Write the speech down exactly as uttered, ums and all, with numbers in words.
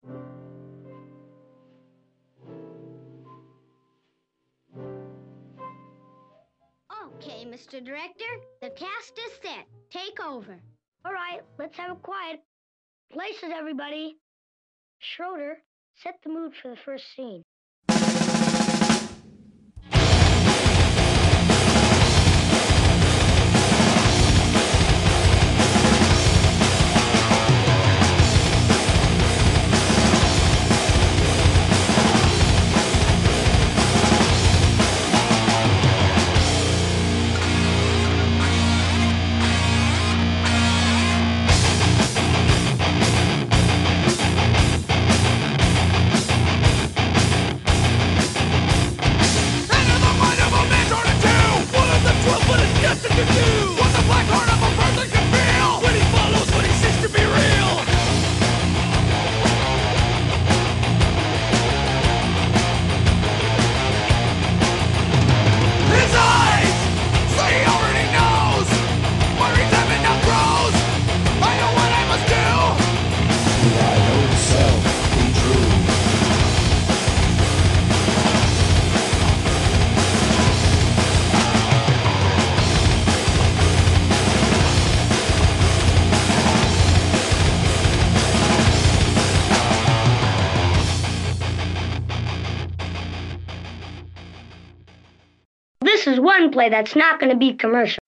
Okay, Mister Director, the cast is set. Take over. All right, let's have it quiet. Places, everybody. Schroeder, set the mood for the first scene. This is one play that's not going to be commercial.